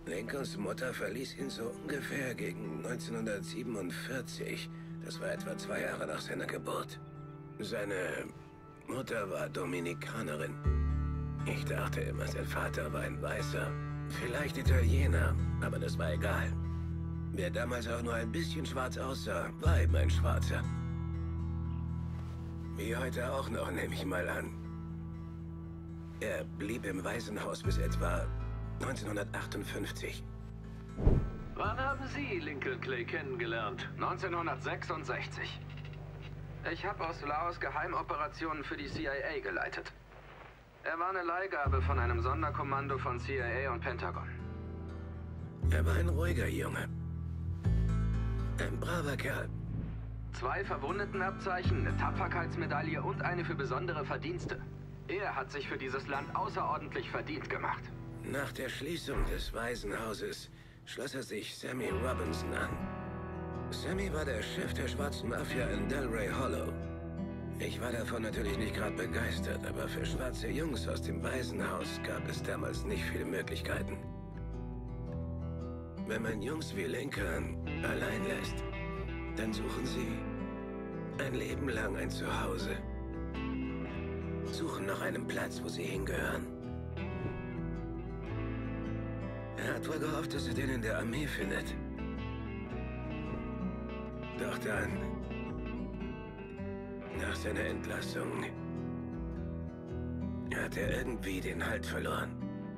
Lincolns Mutter verließ ihn so ungefähr gegen 1947. Das war etwa 2 Jahre nach seiner Geburt. Seine Mutter war Dominikanerin. Ich dachte immer, sein Vater war ein Weißer. Vielleicht Italiener, aber das war egal. Wer damals auch nur ein bisschen schwarz aussah, war eben ein Schwarzer. Wie heute auch noch, nehme ich mal an. Er blieb im Waisenhaus bis etwa 1958. Wann haben Sie Lincoln Clay kennengelernt? 1966. Ich habe aus Laos Geheimoperationen für die CIA geleitet. Er war eine Leihgabe von einem Sonderkommando von CIA und Pentagon. Er war ein ruhiger Junge. Ein braver Kerl. 2 Verwundetenabzeichen, eine Tapferkeitsmedaille und eine für besondere Verdienste. Er hat sich für dieses Land außerordentlich verdient gemacht. Nach der Schließung des Waisenhauses schloss er sich Sammy Robinson an. Sammy war der Chef der schwarzen Mafia in Delray Hollow. Ich war davon natürlich nicht gerade begeistert, aber für schwarze Jungs aus dem Waisenhaus gab es damals nicht viele Möglichkeiten. Wenn man Jungs wie Lincoln allein lässt, dann suchen sie ein Leben lang ein Zuhause. Suchen nach einem Platz, wo sie hingehören. Er hat wohl gehofft, dass er den in der Armee findet. Doch dann, nach seiner Entlassung, hat er irgendwie den Halt verloren.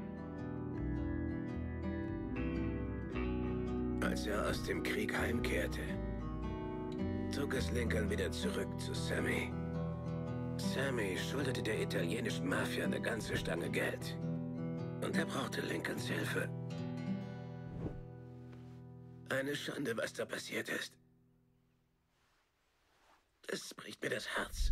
Als er aus dem Krieg heimkehrte, zog es Lincoln wieder zurück zu Sammy. Sammy schuldete der italienischen Mafia eine ganze Stange Geld. Und er brauchte Lincolns Hilfe. Eine Schande, was da passiert ist. Es bricht mir das Herz.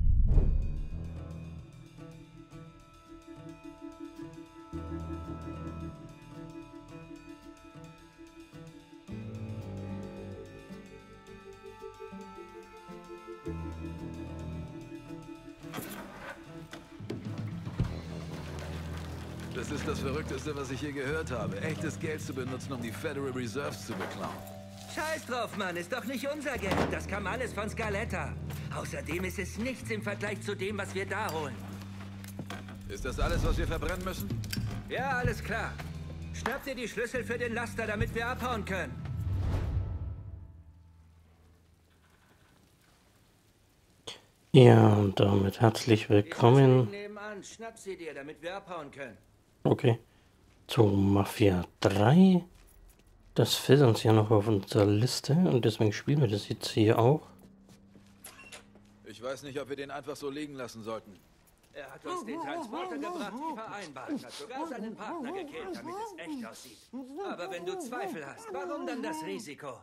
Das ist das Verrückteste, was ich je gehört habe. Echtes Geld zu benutzen, um die Federal Reserves zu beklauen. Scheiß drauf, Mann. Ist doch nicht unser Geld. Das kam alles von Scaletta. Außerdem ist es nichts im Vergleich zu dem, was wir da holen. Ist das alles, was wir verbrennen müssen? Ja, alles klar. Schnapp dir die Schlüssel für den Laster, damit wir abhauen können. Ja, und damit herzlich willkommen. Nebenan. Schnapp sie dir, damit wir abhauen können. Okay. Zu Mafia 3. Das fehlt uns ja noch auf unserer Liste und deswegen spielen wir das jetzt hier auch. Ich weiß nicht, ob wir den einfach so liegen lassen sollten. Er hat uns den Transporter gebracht, wie vereinbart. Hat sogar seinen Partner gekillt, damit es echt aussieht. Aber wenn du Zweifel hast, warum dann das Risiko?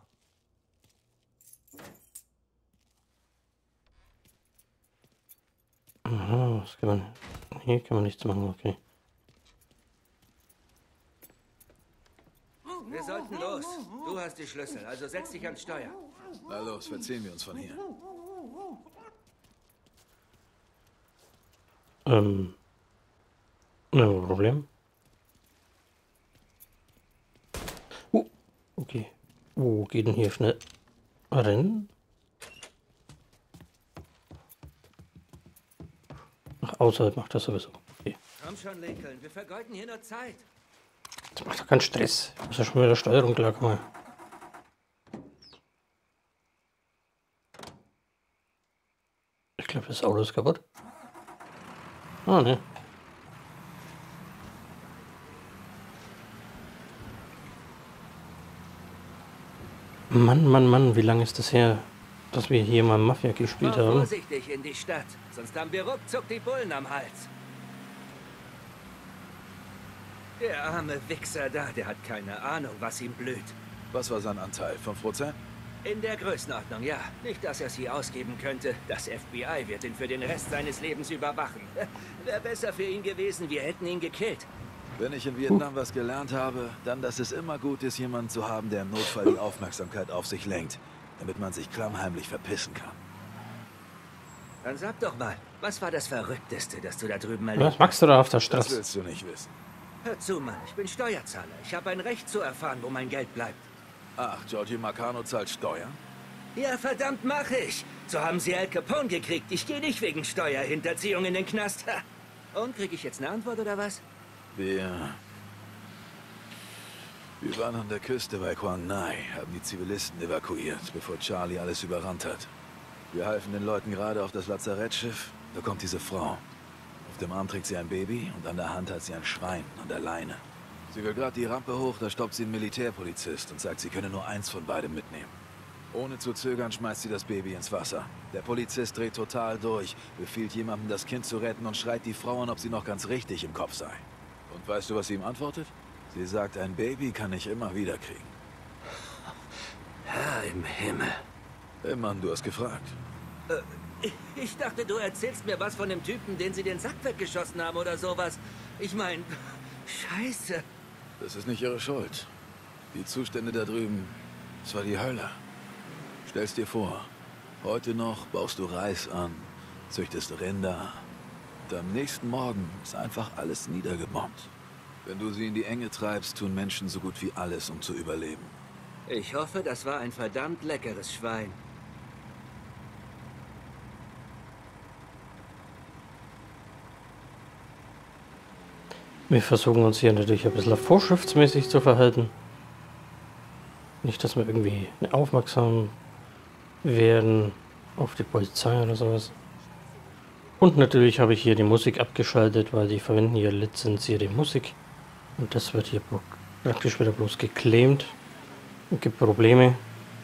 Aha, was kann man... Hier kann man nichts machen, okay. Wir sollten los. Du hast die Schlüssel, also setz dich ans Steuer. Na los, verziehen wir uns von hier. No Problem. Okay. Wo geht denn hier schnell rennen? Ach, außerhalb macht das sowieso. Okay. Komm schon, Lincoln, wir vergeuden hier nur Zeit. Das macht doch keinen Stress. Ich muss ja schon mit der Steuerung klarkommen. Ich glaube, das Auto ist kaputt. Ah, ne. Mann, Mann, Mann, wie lange ist das her, dass wir hier mal Mafia gespielt haben? Vorsichtig in die Stadt, sonst haben wir ruckzuck die Bullen am Hals. Der arme Wichser da, der hat keine Ahnung, was ihm blüht. Was war sein Anteil? 5%? In der Größenordnung, ja. Nicht, dass er sie ausgeben könnte. Das FBI wird ihn für den Rest seines Lebens überwachen. Wäre besser für ihn gewesen, wir hätten ihn gekillt. Wenn ich in Vietnam was gelernt habe, dann, dass es immer gut ist, jemanden zu haben, der im Notfall die Aufmerksamkeit auf sich lenkt, damit man sich klammheimlich verpissen kann. Dann sag doch mal, was war das Verrückteste, das du da drüben erlebt hast? Was machst du da auf der Das Straße? willst du nicht wissen. Hör zu, Mann. Ich bin Steuerzahler. Ich habe ein Recht zu erfahren, wo mein Geld bleibt. Ach, Giorgio Marcano zahlt Steuern? Ja, verdammt, mach ich. So haben sie Al Capone gekriegt. Ich gehe nicht wegen Steuerhinterziehung in den Knast. Ha. Und, krieg ich jetzt eine Antwort oder was? Wir waren an der Küste bei Quang Ngai, haben die Zivilisten evakuiert, bevor Charlie alles überrannt hat. Wir halfen den Leuten gerade auf das Lazarettschiff. Da kommt diese Frau. Auf dem Arm trägt sie ein Baby und an der Hand hat sie ein Schwein an der Leine. Sie will gerade die Rampe hoch, da stoppt sie einen Militärpolizist und sagt, sie könne nur eins von beidem mitnehmen. Ohne zu zögern schmeißt sie das Baby ins Wasser. Der Polizist dreht total durch, befiehlt jemandem, das Kind zu retten und schreit die Frau an, ob sie noch ganz richtig im Kopf sei. Und weißt du, was sie ihm antwortet? Sie sagt, ein Baby kann ich immer wieder kriegen. Herr im Himmel. Hey Mann, du hast gefragt. Ich dachte, du erzählst mir was von dem Typen, den sie den Sack weggeschossen haben oder sowas. Ich meine, Scheiße. Das ist nicht ihre Schuld. Die Zustände da drüben, es war die Hölle. Stell's dir vor, heute noch baust du Reis an, züchtest Rinder. Und am nächsten Morgen ist einfach alles niedergebombt. Wenn du sie in die Enge treibst, tun Menschen so gut wie alles, um zu überleben. Ich hoffe, das war ein verdammt leckeres Schwein. Wir versuchen uns hier natürlich ein bisschen vorschriftsmäßig zu verhalten. Nicht, dass wir irgendwie aufmerksam werden auf die Polizei oder sowas. Und natürlich habe ich hier die Musik abgeschaltet, weil die verwenden hier lizenzierte Musik. Und das wird hier praktisch wieder bloß geclaimt. Und gibt Probleme.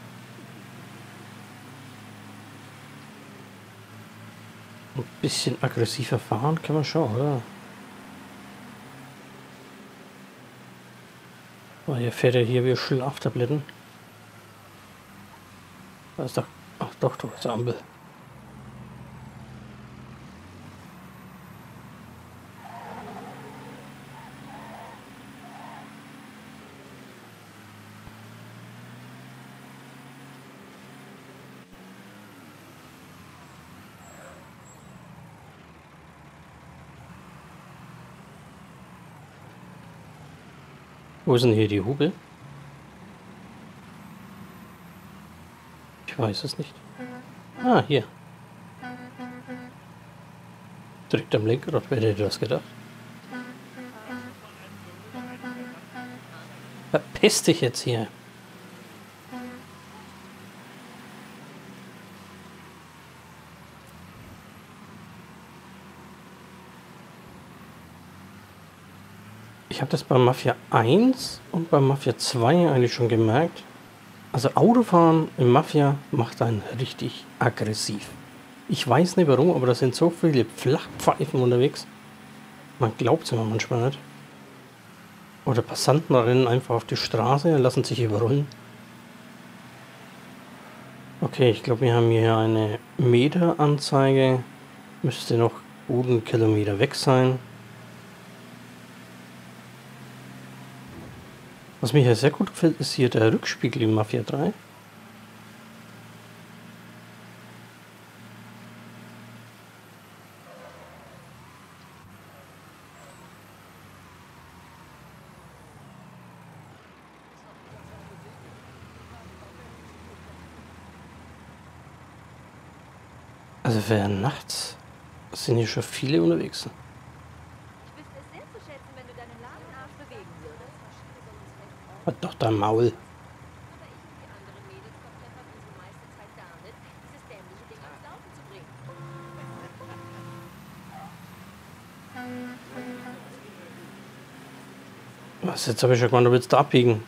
Ein bisschen aggressiver fahren kann man schon, oder? Weil hier fährt er hier wie Schlaftabletten. Da ist doch. Ach doch, da ist Ampel. Wo ist denn hier die Hupe? Ich weiß es nicht. Ah, hier. Direkt am Lenkrad, wer hätte das gedacht? Verpiss dich jetzt hier. Ich habe das bei Mafia 1 und bei Mafia 2 eigentlich schon gemerkt. Also Autofahren in Mafia macht einen richtig aggressiv. Ich weiß nicht warum, aber da sind so viele Flachpfeifen unterwegs. Man glaubt es immer manchmal nicht. Oder Passanten rennen einfach auf die Straße und lassen sich überrollen. Okay, ich glaube, wir haben hier eine Meteranzeige. Müsste noch guten Kilometer weg sein. Was mir hier sehr gut gefällt, ist hier der Rückspiegel in Mafia 3. Also für nachts sind hier schon viele unterwegs. Ich wüsste es sehr zu schätzen, wenn du deinen Ladenarsch bewegen würdest. Hat doch dein Maul. Aber ich und die anderen Mädels verpleppern unsere meiste Zeit damit, dieses dämliche Ding ans Laufen zu bringen. Was, jetzt habe ich schon gemeint, du willst da abbiegen.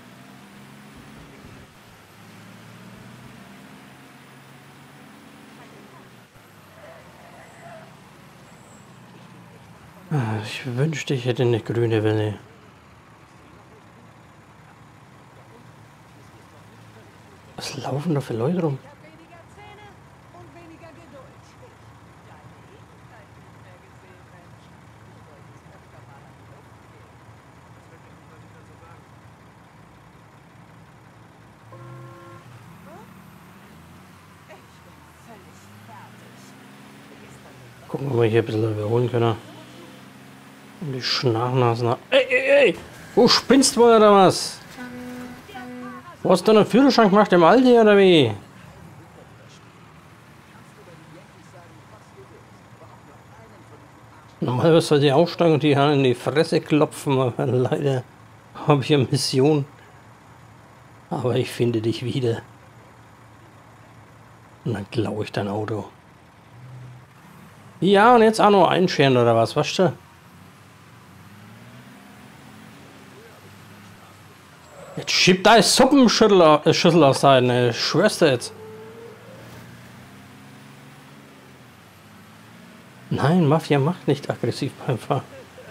Ich wünschte, ich hätte eine grüne Welle. Was laufen da für Leute rum? Ich hab weniger Zähne und weniger Geduld. Deine Ewigkeit nicht mehr gesehen, Mensch. Ich wollte es öfter mal an die Luft gehen. Ich bin völlig fertig. Gucken, ob wir hier ein bisschen überholen können. Und die Schnarchnasen. Ey! Wo spinnst du oder was? Wo hast du einen Führerschein gemacht im Aldi oder wie? Normalerweise sollte ich aufsteigen und die Hand in die Fresse klopfen, aber leider habe ich eine Mission. Aber ich finde dich wieder. Und dann klaue ich dein Auto. Ja, und jetzt auch noch einscheren oder was, weißt du? Jetzt schieb deine Suppenschüssel aus Seiten, ich schwör's dir jetzt. Nein, Mafia macht nicht aggressiv beim Fahren.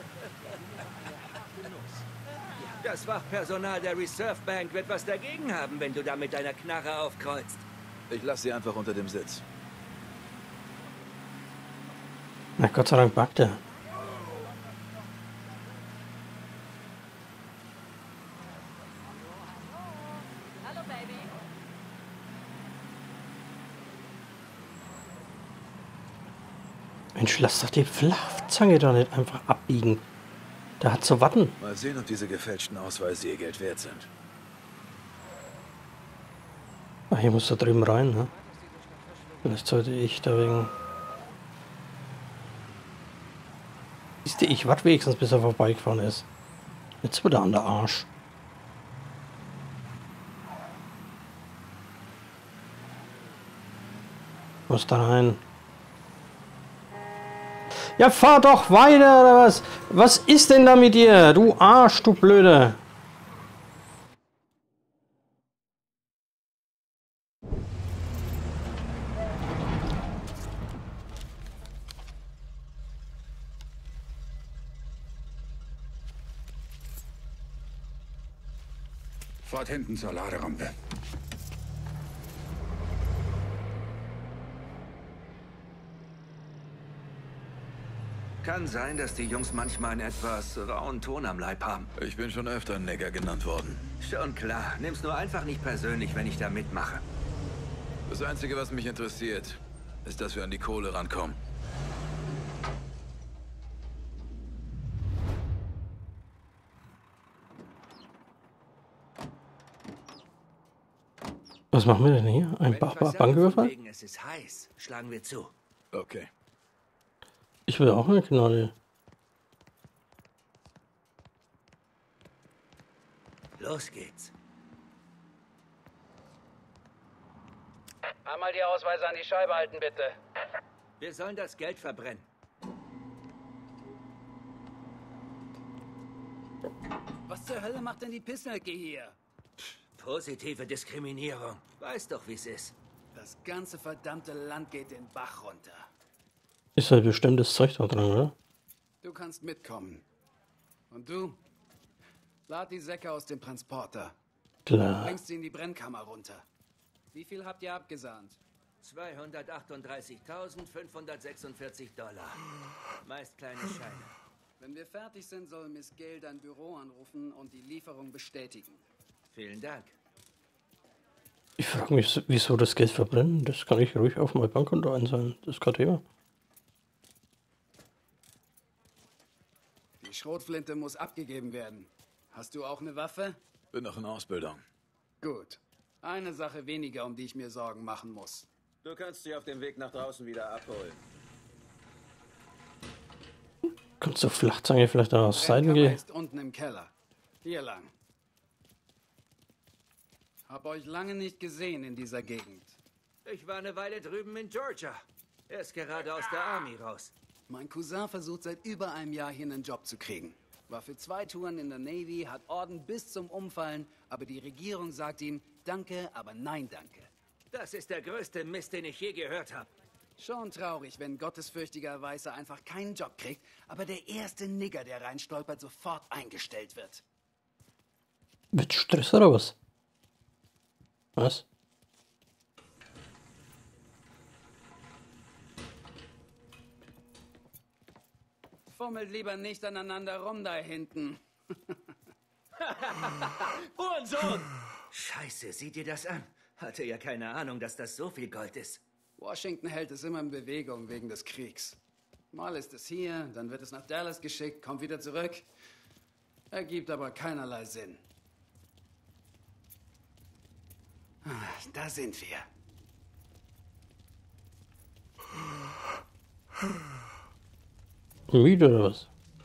Das Wachpersonal der Reserve Bank wird was dagegen haben, wenn du da mit deiner Knarre aufkreuzt. Ich lasse sie einfach unter dem Sitz. Na Gott sei Dank backt er. Hallo, Baby. Mensch, lass doch die Flachzange doch nicht einfach abbiegen. Da hat zu warten. Mal sehen, ob diese gefälschten Ausweise ihr Geld wert sind. Ach, hier muss da drüben rein, ne? Vielleicht sollte ich da wegen... Siehst du, ich warte wenigstens, bis er vorbeigefahren ist. Jetzt wieder an der Arsch. Muss da rein. Ja, fahr doch weiter, oder was? Was ist denn da mit dir? Du Arsch, du Blöde. Fahrt hinten zur Laderampe. Kann sein, dass die Jungs manchmal einen etwas rauen Ton am Leib haben. Ich bin schon öfter Nigger genannt worden. Schon klar. Nimm's nur einfach nicht persönlich, wenn ich da mitmache. Das Einzige, was mich interessiert, ist, dass wir an die Kohle rankommen. Was machen wir denn hier? Ein Banküberfall? Es ist heiß. Schlagen wir zu. Okay. Ich will auch eine Knolle. Los geht's. Einmal die Ausweise an die Scheibe halten, bitte. Wir sollen das Geld verbrennen. Was zur Hölle macht denn die Pissnelke hier? Positive Diskriminierung. Weiß doch, wie's ist. Das ganze verdammte Land geht den Bach runter. Ist halt bestimmtes Zeug da dran, oder? Du kannst mitkommen. Und du? Lad die Säcke aus dem Transporter. Klar. Bringst sie in die Brennkammer runter. Wie viel habt ihr abgesahnt? 238.546 $. Meist kleine Scheine. Wenn wir fertig sind, soll Miss Gale dein Büro anrufen und die Lieferung bestätigen. Vielen Dank. Ich frage mich, wieso das Geld verbrennen? Das kann ich ruhig auf mein Bankkonto einzahlen. Das ist kein Thema. Die Schrotflinte muss abgegeben werden. Hast du auch eine Waffe? Bin noch in Ausbildung. Gut. Eine Sache weniger, um die ich mir Sorgen machen muss. Du kannst sie auf dem Weg nach draußen wieder abholen. Kannst du Flachzange vielleicht da aus Seiten Brennkammer gehen? ist unten im Keller. Hier lang. Hab euch lange nicht gesehen in dieser Gegend. Ich war eine Weile drüben in Georgia. Er ist gerade aus der Army raus. Mein Cousin versucht seit über einem Jahr hier einen Job zu kriegen. War für 2 Touren in der Navy, hat Orden bis zum Umfallen, aber die Regierung sagt ihm, danke, aber nein danke. Das ist der größte Mist, den ich je gehört habe. Schon traurig, wenn gottesfürchtiger Weißer einfach keinen Job kriegt, aber der erste Nigger, der reinstolpert, sofort eingestellt wird. Wird Stress oder was? Was? Fummelt lieber nicht aneinander rum da hinten. Hurensohn! Scheiße, sieh dir das an. Hatte ja keine Ahnung, dass das so viel Gold ist. Washington hält es immer in Bewegung wegen des Kriegs. Mal ist es hier, dann wird es nach Dallas geschickt, kommt wieder zurück. Ergibt aber keinerlei Sinn. Da sind wir. Müde oder was?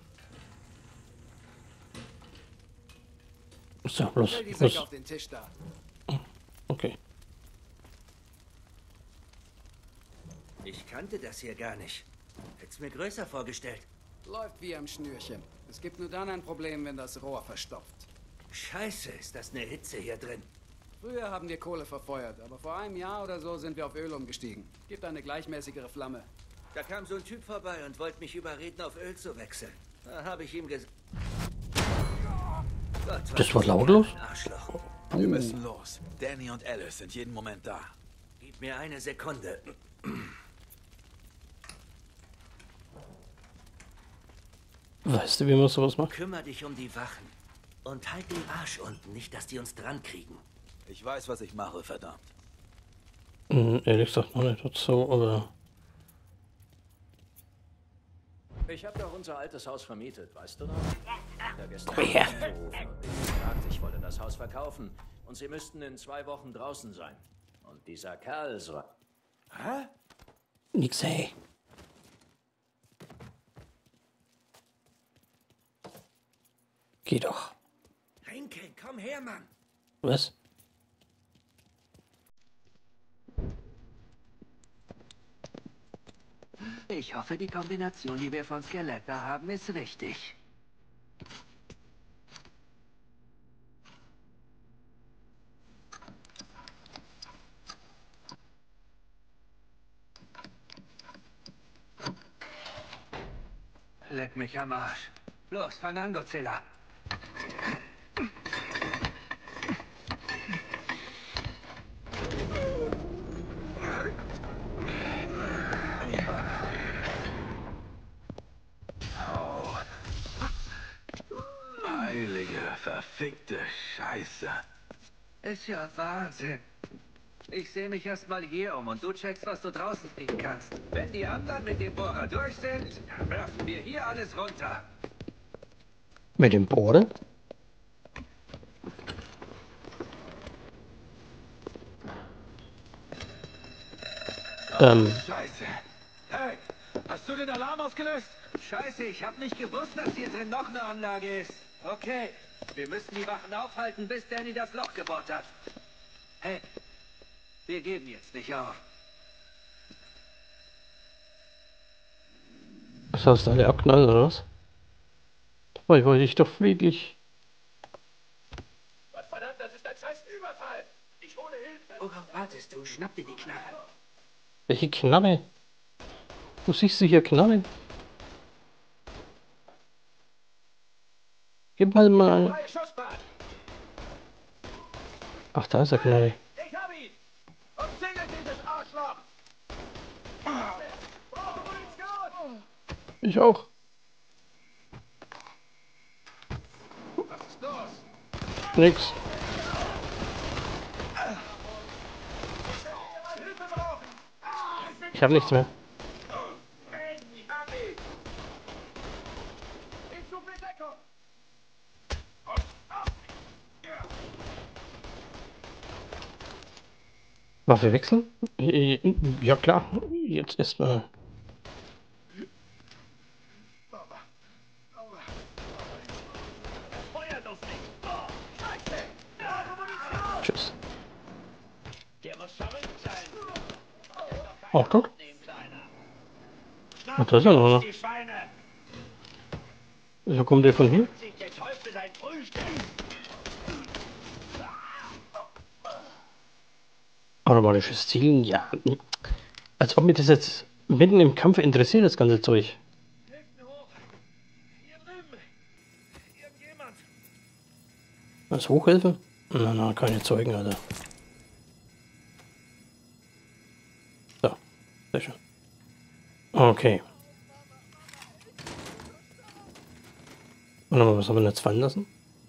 So, los. Stell die Säcke auf den Tisch da. Okay. Ich kannte das hier gar nicht. Hätt's mir größer vorgestellt. Läuft wie am Schnürchen. Es gibt nur dann ein Problem, wenn das Rohr verstopft. Scheiße, ist das eine Hitze hier drin. Früher haben wir Kohle verfeuert, aber vor einem Jahr oder so sind wir auf Öl umgestiegen. Gibt eine gleichmäßigere Flamme. Da kam so ein Typ vorbei und wollte mich überreden, auf Öl zu wechseln. Da habe ich ihm gesagt... Das war lautlos? Arschloch. Wir müssen los. Danny und Alice sind jeden Moment da. Gib mir eine Sekunde. Weißt du, wie man sowas macht? Kümmer dich um die Wachen. Und halt den Arsch unten, nicht, dass die uns dran kriegen. Ich weiß, was ich mache, verdammt. Ehrlich gesagt noch nicht so, aber... Ich habe doch unser altes Haus vermietet, weißt du noch? Der gestern Komm her. gesagt, ich wollte das Haus verkaufen und sie müssten in 2 Wochen draußen sein. Und dieser Kerl so... Hä? Nix, ey. Geh doch. Henke, komm her, Mann. Was? Ich hoffe, die Kombination, die wir von Skeletor haben, ist richtig. Leck mich am Arsch. Los, fang an, Godzilla. Heilige, verfickte Scheiße. Ist ja Wahnsinn. Ich sehe mich erstmal hier um und du checkst, was du draußen kriegen kannst. Wenn die anderen mit dem Bohrer durch sind, werfen wir hier alles runter. Mit dem Bohrer? Scheiße. Hey, hast du den Alarm ausgelöst? Scheiße, ich hab nicht gewusst, dass hier drin noch eine Anlage ist. Okay, wir müssen die Wachen aufhalten, bis Danny das Loch gebohrt hat. Hey, wir geben jetzt nicht auf. Das heißt, alle abknallen, oder was? Dabei wollte ich doch friedlich. Was verdammt, das ist ein scheiß Überfall. Ich hole Hilfe. Worauf wartest du? Schnapp dir die Knarre. Welche Knarre? Wo siehst du hier Knarren? Gib mal. Freie Schussbahn. Ach, da ist der Knarre. Ich hab ihn. Umzingelt dieses Arschloch. Brauche Munition. Ich auch. Was ist los? Nix. Hilfe brauchen. Ich hab nichts mehr. Ich suche Deckung. Waffe wechseln? Ja klar. Jetzt erstmal. Feuert auf mich. Oh, Scheiße. Brauche Munition. Tschüss. Der muss verrückt sein. Auch tot? Nehmen, Kleiner. Ach, da ist er noch. Die Schweine. Wieso kommt der von hier? Sich der Teufel sein Frühstück. Automatisches Zielen? Ja. Als ob mir das jetzt mitten im Kampf interessiert, das ganze Zeug. Hilft mir hoch. Hier drüben. Irgendjemand. Was, hochhelfen? Na, keine Zeugen, Alter. So, sehr schön. Okay. Warte mal, was haben wir jetzt fallen lassen?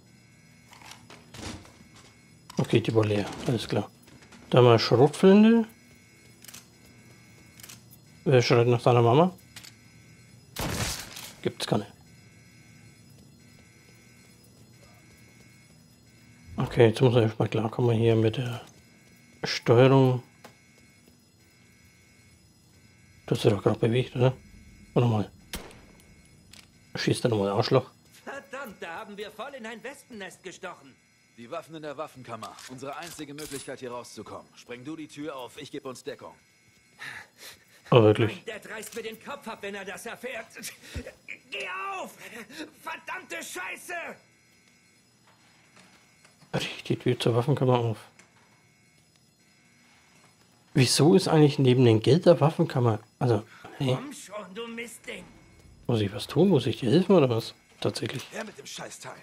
Okay, die war leer, alles klar. Da haben wir Schrotflinte. Wer schreit nach deiner Mama? gibt's keine. Okay, jetzt muss man erstmal klarkommen hier mit der Steuerung. Du hast dich doch gerade bewegt, oder? Warte mal. Schießt da nochmal Arschloch. Verdammt, da haben wir voll in ein Wespennest gestochen. Die Waffen in der Waffenkammer. Unsere einzige Möglichkeit, hier rauszukommen. Spreng du die Tür auf, ich gebe uns Deckung. Oh, wirklich? Der reißt mir den Kopf ab, wenn er das erfährt. Geh auf! Verdammte Scheiße! Brich die Tür zur Waffenkammer auf. Wieso ist eigentlich neben dem Geld der Waffenkammer? Also, hey. Komm schon, du Mistding! Muss ich was tun? Muss ich dir helfen oder was? Tatsächlich. Her mit dem Scheißteil.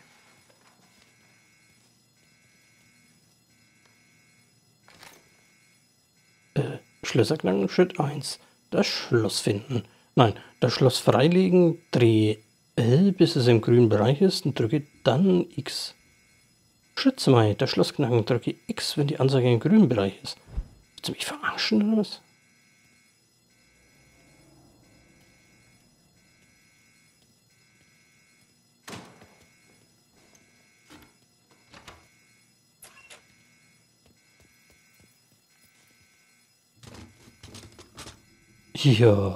Schlösser knacken, Schritt 1. Das Schloss finden. Nein, das Schloss freilegen, drehe L, bis es im grünen Bereich ist und drücke dann X. Schritt 2. Das Schloss knacken, drücke X, wenn die Ansage im grünen Bereich ist. Willst du mich verarschen oder was? Ja.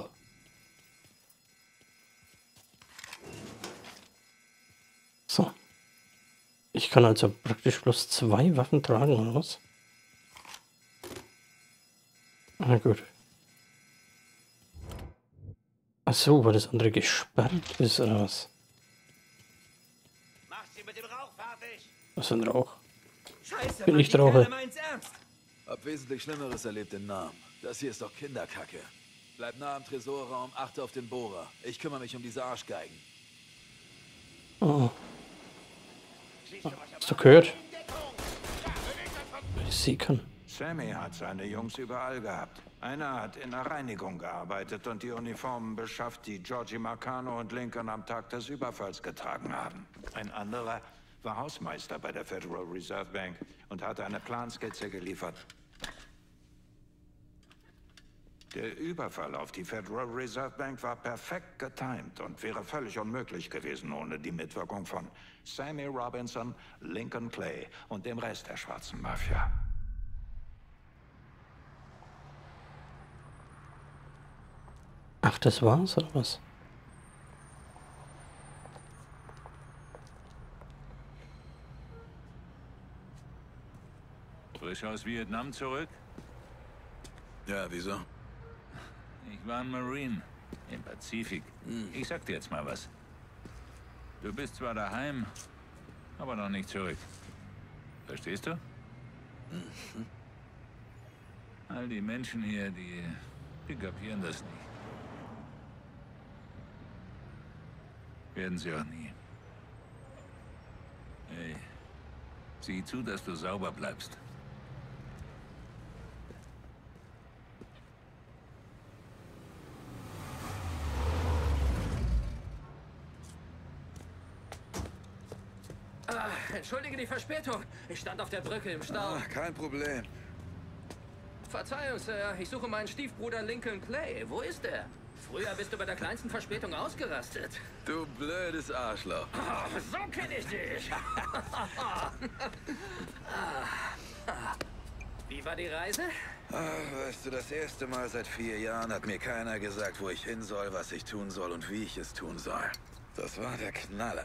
So. Ich kann also praktisch bloß 2 Waffen tragen, oder was? Na gut. Ach so, weil das andere gesperrt ist, oder was? Mach sie mit dem Rauch fertig! Was für ein Rauch? Scheiße, Bin Mann, ich die Rauche. Kerle meint's ernst! Hab wesentlich Schlimmeres erlebt in Nam. Das hier ist doch Kinderkacke. Bleib nah am Tresorraum, achte auf den Bohrer. Ich kümmere mich um diese Arschgeigen. Oh. Hast du gehört? Ich sehe kann. Sammy hat seine Jungs überall gehabt. Einer hat in der Reinigung gearbeitet und die Uniformen beschafft, die Georgie Marcano und Lincoln am Tag des Überfalls getragen haben. Ein anderer war Hausmeister bei der Federal Reserve Bank und hatte eine Planskizze geliefert. Der Überfall auf die Federal Reserve Bank war perfekt getimt und wäre völlig unmöglich gewesen ohne die Mitwirkung von Sammy Robinson, Lincoln Clay und dem Rest der schwarzen Mafia. Ach, das war's, oder was? Frisch aus Vietnam zurück? Ja, wieso? Ich war ein Marine im Pazifik. Ich sag dir jetzt mal was. Du bist zwar daheim, aber noch nicht zurück. Verstehst du? All die Menschen hier, die kapieren das nicht. Werden sie auch nie. Hey, sieh zu, dass du sauber bleibst. Entschuldige die Verspätung. Ich stand auf der Brücke im Stau. Kein Problem. Verzeihung, Sir. Ich suche meinen Stiefbruder Lincoln Clay. Wo ist er? Früher bist du bei der kleinsten Verspätung ausgerastet. Du blödes Arschloch. Oh, so kenne ich dich. Wie war die Reise? Weißt du, das erste Mal seit 4 Jahren hat mir keiner gesagt, wo ich hin soll, was ich tun soll und wie ich es tun soll. Das war der Knaller.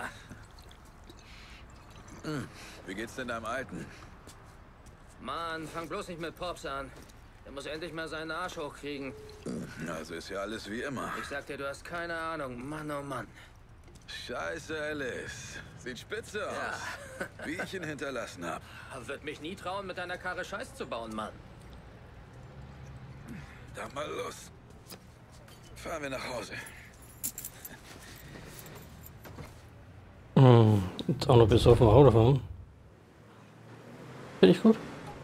Wie geht's denn deinem Alten? Mann, fang bloß nicht mit Pops an. Er muss endlich mal seinen Arsch hochkriegen. Also ist ja alles wie immer. Ich sag dir, du hast keine Ahnung. Mann, oh Mann. Scheiße, Alice. Sieht spitze aus. Ja. Wie ich ihn hinterlassen habe. Wird mich nie trauen, mit deiner Karre Scheiß zu bauen, Mann. Dann mal los. Fahren wir nach Hause. Jetzt auch noch bis auf dem Auto fahren. Finde ich gut.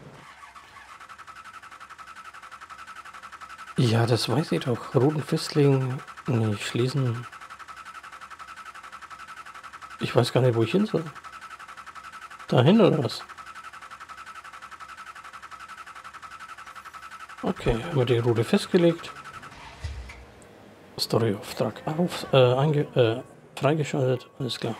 Ja, das weiß ich doch. Routen festlegen. Nee, schließen. Ich weiß gar nicht, wo ich hin soll. Dahin oder was? Okay, haben wir die Route festgelegt. Storyauftrag freigeschaltet. Alles klar.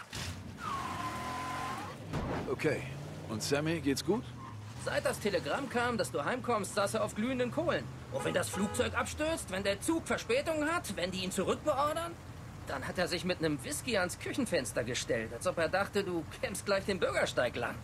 Okay. Und Sammy, geht's gut? Seit das Telegramm kam, dass du heimkommst, saß er auf glühenden Kohlen. Und wenn das Flugzeug abstürzt, wenn der Zug Verspätung hat, wenn die ihn zurückbeordern, dann hat er sich mit einem Whisky ans Küchenfenster gestellt, als ob er dachte, du kämst gleich den Bürgersteig lang.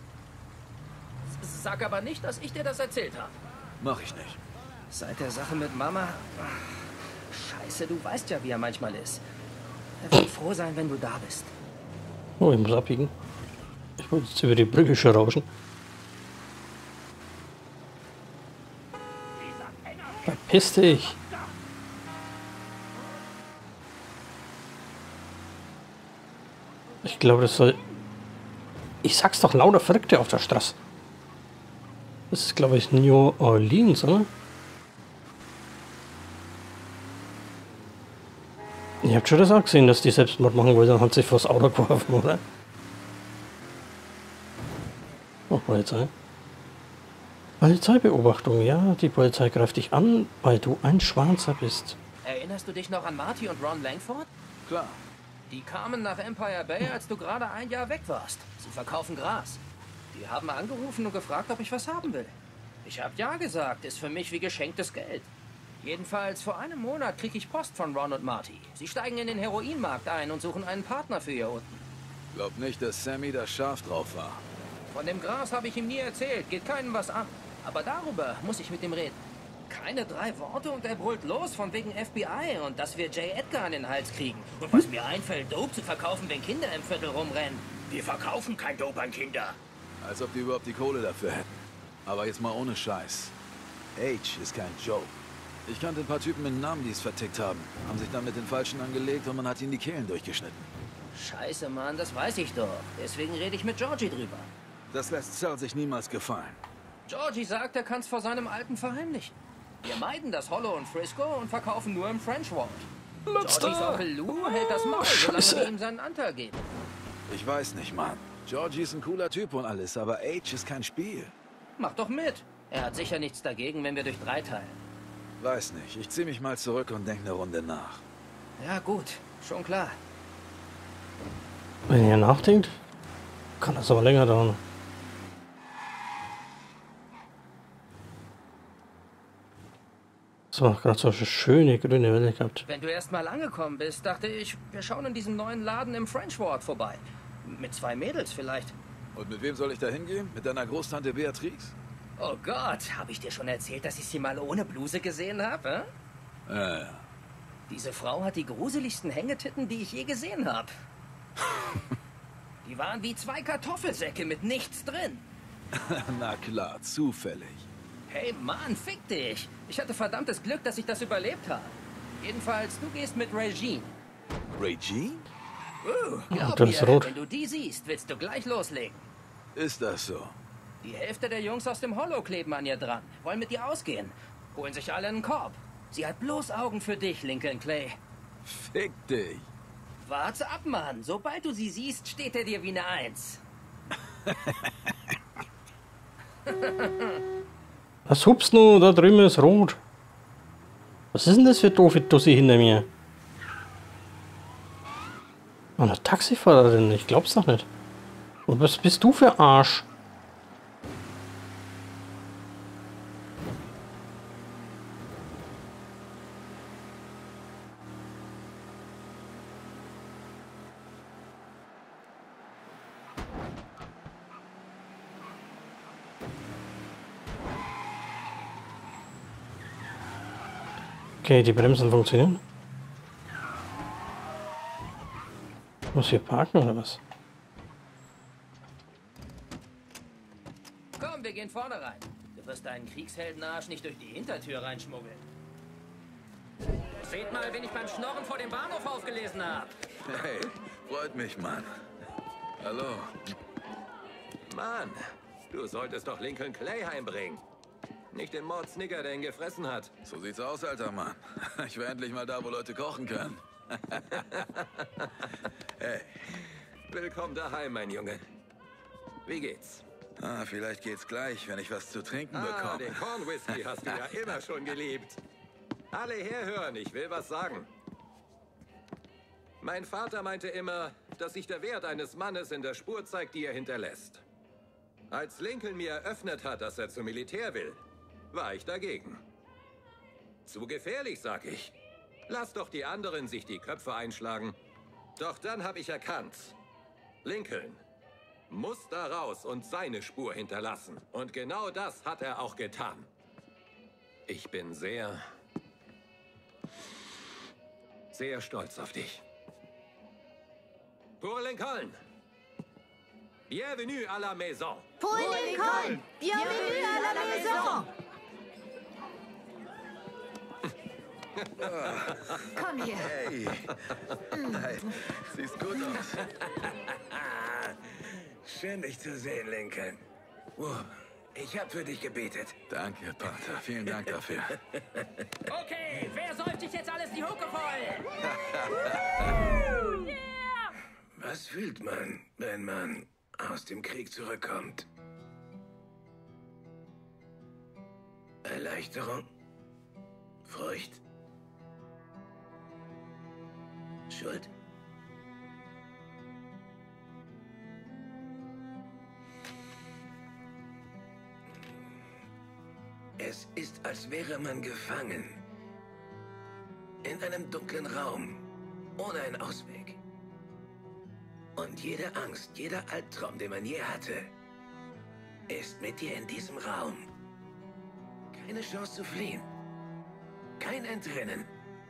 Sag aber nicht, dass ich dir das erzählt habe. Mach ich nicht. Seit der Sache mit Mama... Scheiße, du weißt ja, wie er manchmal ist. Er wird froh sein, wenn du da bist. Oh, ich muss abbiegen. Ich wollte jetzt über die Brücke schon rauschen. Verpiss dich! Ich glaube, das soll... Ich sag's doch, lauter Verrückte auf der Straße. Das ist, glaube ich, New Orleans, oder? Ihr habt schon das auch gesehen, dass die Selbstmord machen wollten, dann hat sich vors Auto geworfen, oder? Oh, Polizei. Polizeibeobachtung, ja, die Polizei greift dich an, weil du ein Schwarzer bist. Erinnerst du dich noch an Marty und Ron Langford? Klar. Die kamen nach Empire Bay, als du gerade ein Jahr weg warst. Sie verkaufen Gras. Die haben angerufen und gefragt, ob ich was haben will. Ich habe ja gesagt, ist für mich wie geschenktes Geld. Jedenfalls vor einem Monat kriege ich Post von Ron und Marty. Sie steigen in den Heroinmarkt ein und suchen einen Partner für ihr unten. Glaub nicht, dass Sammy da scharf drauf war. Von dem Gras habe ich ihm nie erzählt, geht keinem was an. Aber darüber muss ich mit ihm reden. Keine 3 Worte und er brüllt los von wegen FBI und dass wir J. Edgar an den Hals kriegen. Und was mir einfällt, Dope zu verkaufen, wenn Kinder im Viertel rumrennen. Wir verkaufen kein Dope an Kinder. Als ob die überhaupt die Kohle dafür hätten. Aber jetzt mal ohne Scheiß. H ist kein Joke. Ich kannte ein paar Typen mit Namen, die es vertickt haben. Haben sich dann mit den Falschen angelegt und man hat ihnen die Kehlen durchgeschnitten. Scheiße, Mann, das weiß ich doch. Deswegen rede ich mit Georgie drüber. Das lässt Sal sich niemals gefallen. Georgie sagt, er kann es vor seinem Alten verheimlichen. Wir meiden das Hollow und Frisco und verkaufen nur im French Ward. Georgies Onkel Lou hält das Maul, solange wir ihm seinen Anteil geben. Ich weiß nicht, Mann. Georgie ist ein cooler Typ und alles, aber H ist kein Spiel. Mach doch mit. Er hat sicher nichts dagegen, wenn wir durch 3 teilen. Weiß nicht. Ich zieh mich mal zurück und denke eine Runde nach. Ja, gut. Schon klar. Wenn ihr nachdenkt, kann das aber länger dauern. So, gerade so schöne grüne Welle gehabt. Wenn du erst mal angekommen bist, dachte ich, wir schauen in diesem neuen Laden im French Ward vorbei. Mit 2 Mädels vielleicht. Und mit wem soll ich da hingehen? Mit deiner Großtante Beatrix? Oh Gott, habe ich dir schon erzählt, dass ich sie mal ohne Bluse gesehen habe? Ja. Diese Frau hat die gruseligsten Hängetitten, die ich je gesehen habe. Die waren wie 2 Kartoffelsäcke mit nichts drin. Na klar, zufällig. Hey Mann, fick dich. Ich hatte verdammtes Glück, dass ich das überlebt habe. Jedenfalls, du gehst mit Regine. Regine? Glaub das ist mir, rot. wenn du die siehst, willst du gleich loslegen. Ist das so? Die Hälfte der Jungs aus dem Hollow kleben an ihr dran. Wollen mit ihr ausgehen. Holen sich alle einen Korb. Sie hat bloß Augen für dich, Lincoln Clay. Fick dich. Warte ab, Mann. Sobald du sie siehst, steht er dir wie eine 1. Was hupst du? Da drüben ist rot. Was ist denn das für doofe Tussi hinter mir? Eine Taxifahrerin, ich glaub's doch nicht. Und was bist du für Arsch? Okay, die Bremsen funktionieren. Muss hier parken oder was? Komm, wir gehen vorne rein. Du wirst deinen Kriegsheldenarsch nicht durch die Hintertür reinschmuggeln. Seht mal, wen ich beim Schnorren vor dem Bahnhof aufgelesen habe. Hey, freut mich, Mann. Hallo. Mann, du solltest doch Lincoln Clay heimbringen. Nicht den Mordsnigger, der ihn gefressen hat. So sieht's aus, alter Mann. Ich wäre endlich mal da, wo Leute kochen können. Hey, willkommen daheim, mein Junge. Wie geht's? Vielleicht geht's gleich, wenn ich was zu trinken bekomme. Den Corn Whisky hast du ja immer schon geliebt. Alle herhören, ich will was sagen. Mein Vater meinte immer, dass sich der Wert eines Mannes in der Spur zeigt, die er hinterlässt. Als Lincoln mir eröffnet hat, dass er zum Militär will, war ich dagegen. Zu gefährlich, sag ich. Lass doch die anderen sich die Köpfe einschlagen. Doch dann habe ich erkannt, Lincoln muss da raus und seine Spur hinterlassen. Und genau das hat er auch getan. Ich bin sehr stolz auf dich. Pour Lincoln! Bienvenue à la maison! Pour Lincoln! Bienvenue à la maison! Komm hier. Hey. Hi. Siehst gut aus. Schön, dich zu sehen, Lincoln. Wow. Ich hab für dich gebetet. Danke, Pater. Vielen Dank dafür. Okay, wer säuft sich jetzt alles die Hucke voll? Was fühlt man, wenn man aus dem Krieg zurückkommt? Erleichterung? Furcht? Schuld? Es ist, als wäre man gefangen. In einem dunklen Raum. Ohne einen Ausweg. Und jede Angst, jeder Albtraum, den man je hatte, ist mit dir in diesem Raum. Keine Chance zu fliehen. Kein Entrinnen.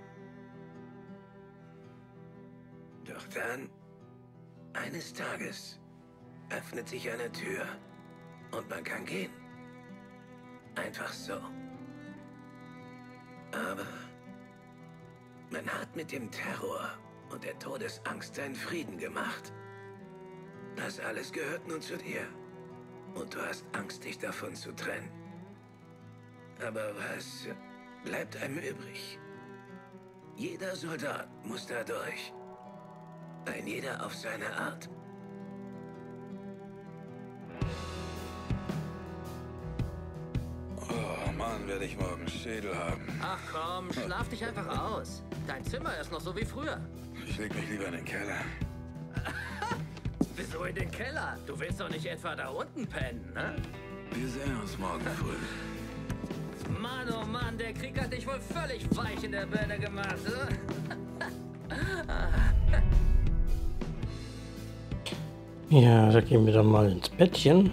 Doch dann, eines Tages, öffnet sich eine Tür und man kann gehen. Einfach so. Aber man hat mit dem Terror und der Todesangst seinen Frieden gemacht. Das alles gehört nun zu dir. Und du hast Angst, dich davon zu trennen. Aber was bleibt einem übrig? Jeder Soldat muss da durch. Ein jeder auf seine Art. Oh Mann, werde ich morgen Schädel haben. Ach komm, schlaf dich einfach aus. Dein Zimmer ist noch so wie früher. Ich leg mich lieber in den Keller. Wieso in den Keller? Du willst doch nicht etwa da unten pennen, ne? Wir sehen uns morgen früh. Mann, oh Mann, der Krieg hat dich wohl völlig weich in der Birne gemacht. Ja, da gehen wir dann mal ins Bettchen.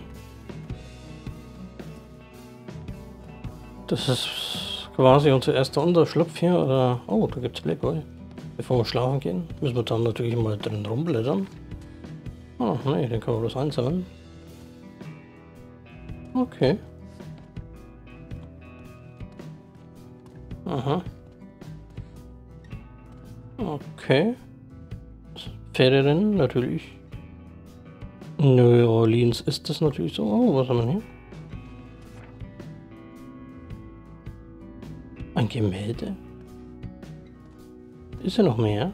Das ist quasi unser erster Unterschlupf hier, oder? Oh, da gibt's Playboy. Bevor wir schlafen gehen, müssen wir dann natürlich mal drin rumblättern. Oh, nee, den können wir bloß einsammeln. Okay. Aha. Okay. Pferderennen, natürlich. New Orleans ist das natürlich so. Oh, was haben wir hier? Ein Gemälde? Ist ja noch mehr?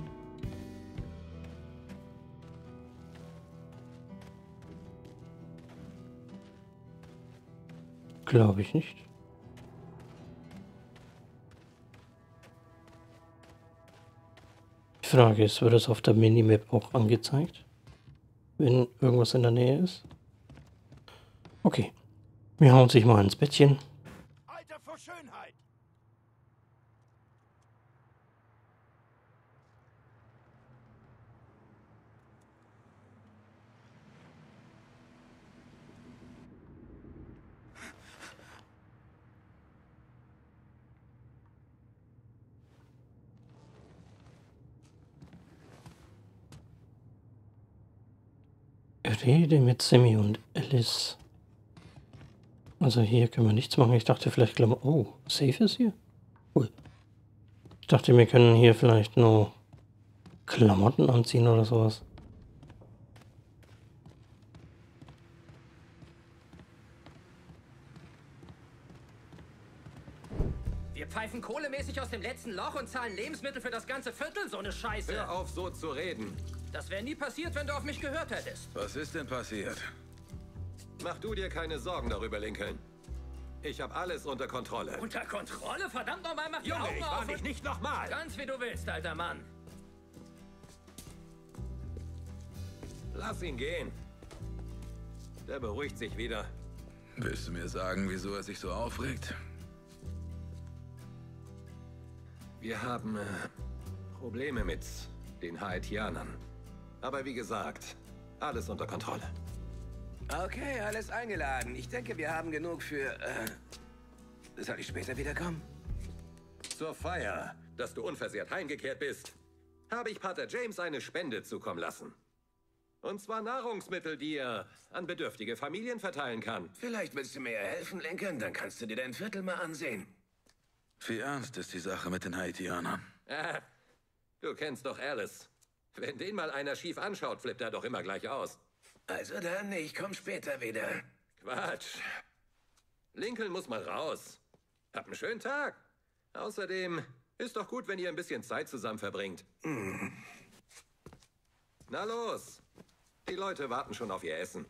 Glaube ich nicht. Die Frage ist, wird es auf der Minimap auch angezeigt? Wenn irgendwas in der Nähe ist? Okay. Wir hauen sich mal ins Bettchen. Alter vor Schönheit! Rede mit Sammy und Alice. Also hier können wir nichts machen. Ich dachte vielleicht Klamotten. Oh, Safe ist hier? Cool. Ich dachte, wir können hier vielleicht nur Klamotten anziehen oder sowas. Wir pfeifen kohlemäßig aus dem letzten Loch und zahlen Lebensmittel für das ganze Viertel. So eine Scheiße. Hör auf, so zu reden. Das wäre nie passiert, wenn du auf mich gehört hättest. Was ist denn passiert? Mach du dir keine Sorgen darüber, Lincoln. Ich habe alles unter Kontrolle. Unter Kontrolle? Verdammt nochmal, mach die Junge, Augen ich auf war und- dich nicht nochmal. Ganz wie du willst, alter Mann. Lass ihn gehen. Der beruhigt sich wieder. Willst du mir sagen, wieso er sich so aufregt? Wir haben Probleme mit den Haitianern. Aber wie gesagt, alles unter Kontrolle. Okay, alles eingeladen. Ich denke, wir haben genug für... soll ich später wiederkommen? Zur Feier, dass du unversehrt heimgekehrt bist, habe ich Pater James eine Spende zukommen lassen. Und zwar Nahrungsmittel, die er an bedürftige Familien verteilen kann. Vielleicht willst du mir ja helfen, Lincoln. Dann kannst du dir dein Viertel mal ansehen. Wie ernst ist die Sache mit den Haitianern? Du kennst doch Alice. Wenn den mal einer schief anschaut, flippt er doch immer gleich aus. Also dann, ich komm später wieder. Quatsch. Lincoln muss mal raus. Hab einen schönen Tag. Außerdem ist doch gut, wenn ihr ein bisschen Zeit zusammen verbringt. Na los. Die Leute warten schon auf ihr Essen.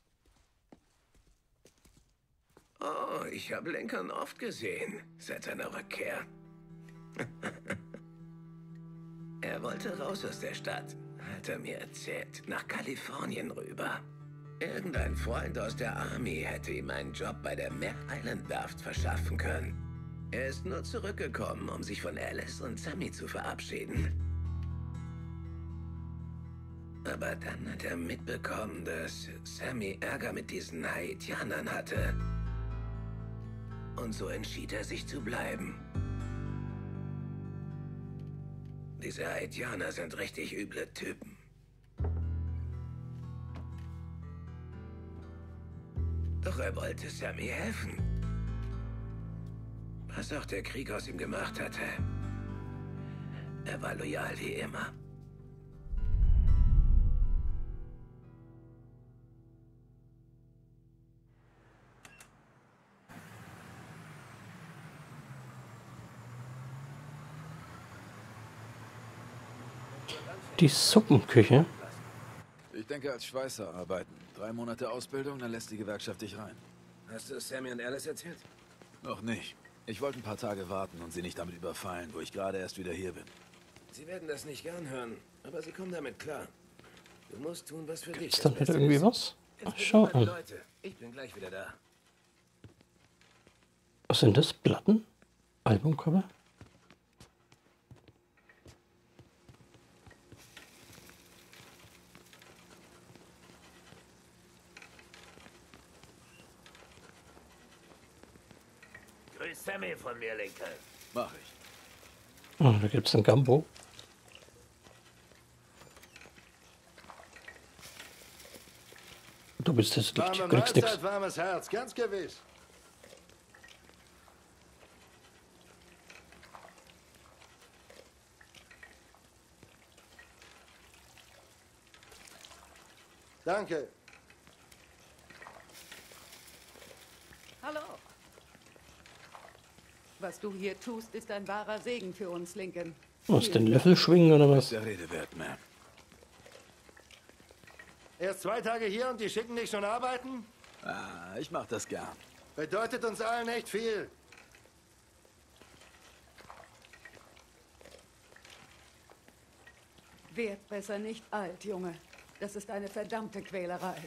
Oh, ich habe Lincoln oft gesehen, seit seiner Rückkehr. Er wollte raus aus der Stadt, hat er mir erzählt, nach Kalifornien rüber. Irgendein Freund aus der Army hätte ihm einen Job bei der Mare Island Werft verschaffen können. Er ist nur zurückgekommen, um sich von Alice und Sammy zu verabschieden. Aber dann hat er mitbekommen, dass Sammy Ärger mit diesen Haitianern hatte. Und so entschied er sich zu bleiben. Diese Haitianer sind richtig üble Typen. Doch er wollte Sammy helfen. Was auch der Krieg aus ihm gemacht hatte. Er war loyal wie immer. Die Suppenküche? Ich denke, als Schweißer arbeiten. 3 Monate Ausbildung, dann lässt die Gewerkschaft dich rein. Hast du Sammy und Alice erzählt? Noch nicht. Ich wollte ein paar Tage warten und sie nicht damit überfallen, wo ich gerade erst wieder hier bin. Sie werden das nicht gern hören, aber sie kommen damit klar. Du musst tun, was für dich Ist das dann wieder Beste irgendwie ist. was? Jetzt Ach, schau besuch meine an. Leute. Ich bin gleich wieder da. Was sind das? Platten? Albumcover? Grüß Sammy von mir, Lincoln. Mach ich. Oh, da gibt's ein Gambo. Du bist jetzt nicht, Warme kriegst nix. Mahlzeit, warmes Herz, ganz gewiss. Danke. Hallo. Was du hier tust, ist ein wahrer Segen für uns, Lincoln. Was, den Löffel schwingen oder was? Der Rede wert, Ma'am. Erst 2 Tage hier und die schicken dich schon arbeiten? Ah, ich mach das gern. Bedeutet uns allen echt viel. Werd besser nicht alt, Junge. Das ist eine verdammte Quälerei.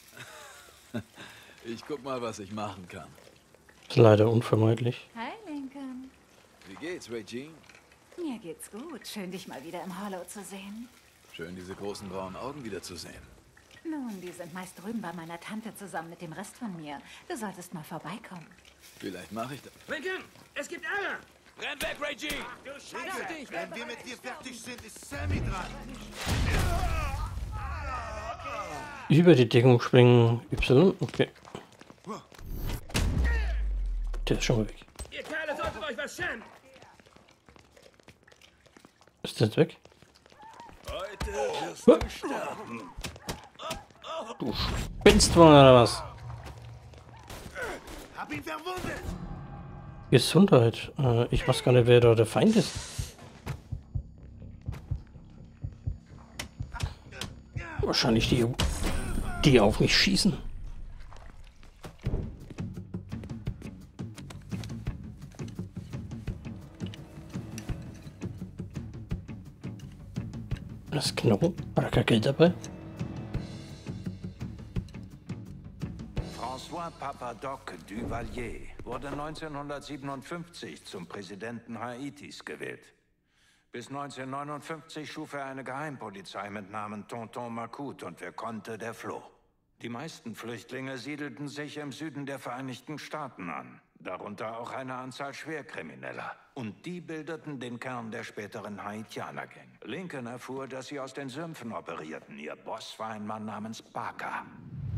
Ich guck mal, was ich machen kann. Ist leider unvermeidlich. Hi, Lincoln. Wie geht's, Regine? Mir geht's gut. Schön, dich mal wieder im Hollow zu sehen. Schön, diese großen braunen Augen wiederzusehen. Nun, die sind meist drüben bei meiner Tante zusammen mit dem Rest von mir. Du solltest mal vorbeikommen. Vielleicht mache ich das. Lincoln, es gibt Ärger! Renn weg, Reggie! Du Scheiße! Wenn wir mit dir fertig sind, ist Sammy dran. Über die Deckung springen. Y. Okay. Der ist schon mal weg. Ihr Kerle solltet euch was schämen! Ist der jetzt weg? Heute wirst du sterben. Du spinnst wohl oder was? Hab ihn verwundet. Gesundheit. Ich weiß gar nicht, wer da der Feind ist. Wahrscheinlich die auf mich schießen. Was genau? War da kein Geld dabei? François Papadoc Duvalier wurde 1957 zum Präsidenten Haitis gewählt. Bis 1959 schuf er eine Geheimpolizei mit Namen Tonton Macoute und wer konnte, der floh. Die meisten Flüchtlinge siedelten sich im Süden der Vereinigten Staaten an, darunter auch eine Anzahl Schwerkrimineller. Und die bildeten den Kern der späteren Haitianer-Gang. Lincoln erfuhr, dass sie aus den Sümpfen operierten. Ihr Boss war ein Mann namens Parker.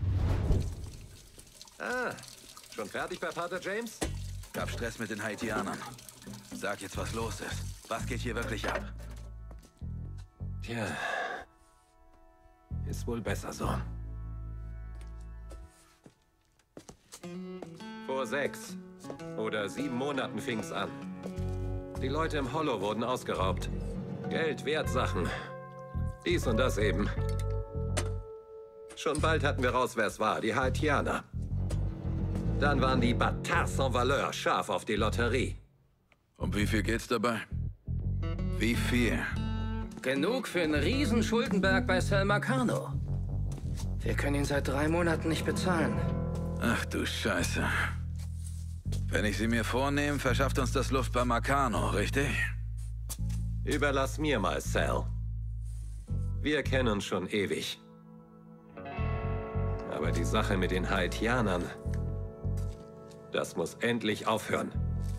Ah, schon fertig bei Pater James? Gab Stress mit den Haitianern. Sag jetzt, was los ist. Was geht hier wirklich ab? Tja, ist wohl besser so. Vor 6 oder 7 Monaten fing's an. Die Leute im Hollow wurden ausgeraubt. Geld, Wertsachen. Dies und das eben. Schon bald hatten wir raus, wer es war. Die Haitianer. Dann waren die Bâtards sans valeur scharf auf die Lotterie. Um wie viel geht's dabei? Wie viel? Genug für einen riesen Schuldenberg bei Sal Marcano. Wir können ihn seit 3 Monaten nicht bezahlen. Ach du Scheiße. Wenn ich sie mir vornehme, verschafft uns das Luft bei Marcano, richtig? Überlass mir mal, Sal. Wir kennen uns schon ewig. Aber die Sache mit den Haitianern, das muss endlich aufhören.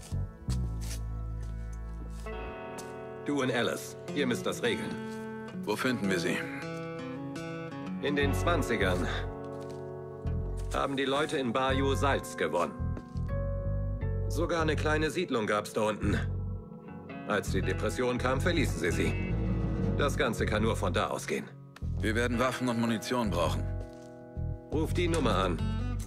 Du und Alice, ihr müsst das regeln. Wo finden wir sie? In den 20ern haben die Leute in Bayou Salz gewonnen. Sogar eine kleine Siedlung gab's da unten. Als die Depression kam, verließen sie sie. Das Ganze kann nur von da ausgehen. Wir werden Waffen und Munition brauchen. Ruf die Nummer an.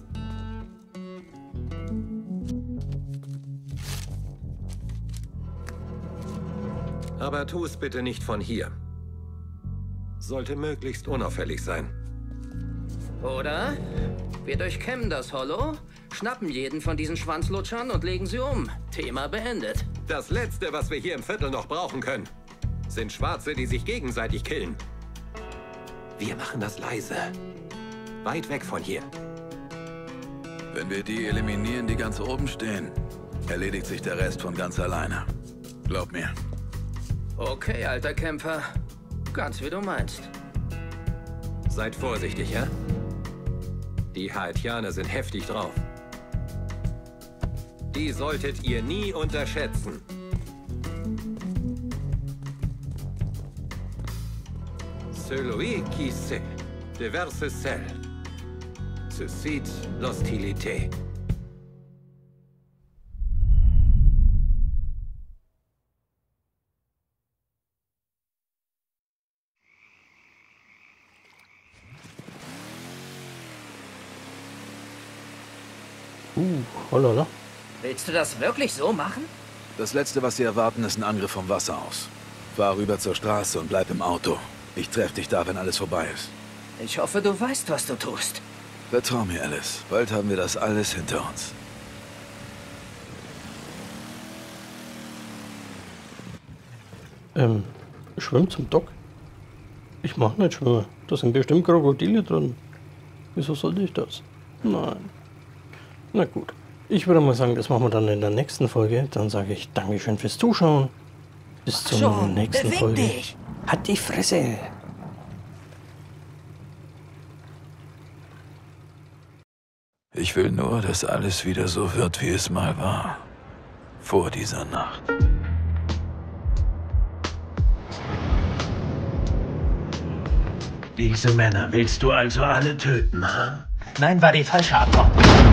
Aber tu es bitte nicht von hier. Sollte möglichst unauffällig sein. Oder? Wir durchkämmen das Hollow, schnappen jeden von diesen Schwanzlutschern und legen sie um. Thema beendet. Das Letzte, was wir hier im Viertel noch brauchen können, sind Schwarze, die sich gegenseitig killen. Wir machen das leise. Weit weg von hier. Wenn wir die eliminieren, die ganz oben stehen, erledigt sich der Rest von ganz alleine. Glaub mir. Okay, alter Kämpfer. Ganz wie du meinst. Seid vorsichtig, ja? Die Haitianer sind heftig drauf. Die solltet ihr nie unterschätzen. Celui qui sait déverse sel, suscite l'hostilité. Hollala. Willst du das wirklich so machen? Das Letzte, was sie erwarten, ist ein Angriff vom Wasser aus. Fahr rüber zur Straße und bleib im Auto. Ich treffe dich da, wenn alles vorbei ist. Ich hoffe, du weißt, was du tust. Vertrau mir, Alice. Bald haben wir das alles hinter uns. Schwimm zum Dock? Ich mach nicht schwimmen. Da sind bestimmt Krokodile drin. Wieso sollte ich das? Nein. Na gut. Ich würde mal sagen, das machen wir dann in der nächsten Folge. Dann sage ich Dankeschön fürs Zuschauen. Bis zur nächsten Folge. Dich. Hat die Fresse. Ich will nur, dass alles wieder so wird, wie es mal war. Vor dieser Nacht. Diese Männer willst du also alle töten, ha? Nein, war die falsche Antwort.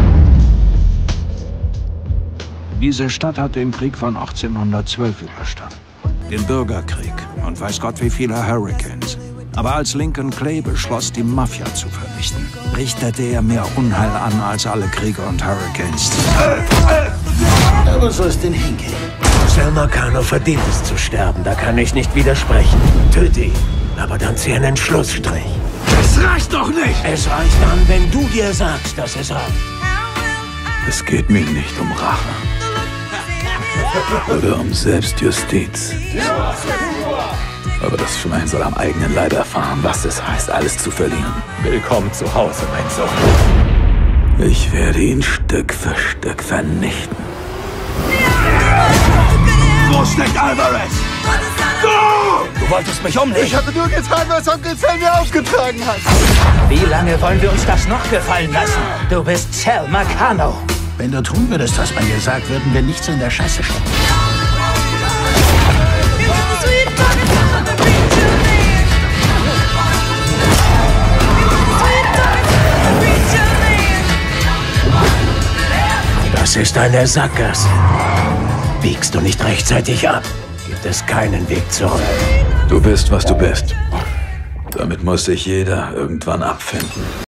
Diese Stadt hat den Krieg von 1812 überstanden. Den Bürgerkrieg und weiß Gott wie viele Hurricanes. Aber als Lincoln Clay beschloss, die Mafia zu vernichten, richtete er mehr Unheil an als alle Kriege und Hurricanes. Aber so ist denn hingehen. Sal Marcano verdient es zu sterben, da kann ich nicht widersprechen. Töte ihn, aber dann zieh einen Schlussstrich. Es reicht doch nicht! Es reicht dann, wenn du dir sagst, dass es reicht. Es geht mir nicht um Rache. Oder um Selbstjustiz. Ja. Aber das Schwein soll am eigenen Leib erfahren, was es heißt, alles zu verlieren. Willkommen zu Hause, mein Sohn. Ich werde ihn Stück für Stück vernichten. Wo steckt Alvarez? Go! Du wolltest mich umlegen. Ich hatte nur getan, was Onkel Sam mir aufgetragen hat. Wie lange wollen wir uns das noch gefallen lassen? Du bist Sal Marcano. Wenn du tun würdest, was man dir sagt, würden wir nicht so in der Scheiße stecken. Das ist eine Sackgasse. Biegst du nicht rechtzeitig ab, gibt es keinen Weg zurück. Du bist, was du bist. Damit muss sich jeder irgendwann abfinden.